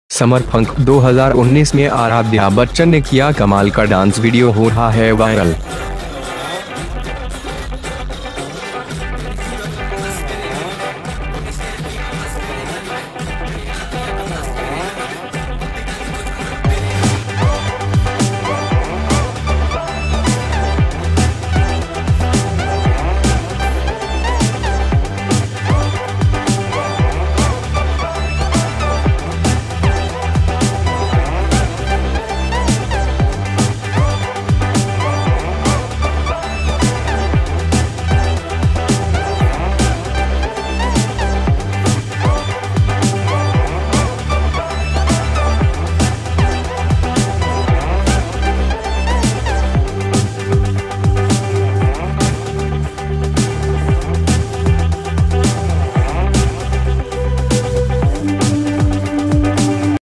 समर फंक 2019 में आराध्या बच्चन ने किया कमाल का डांस, वीडियो हो रहा है वायरल।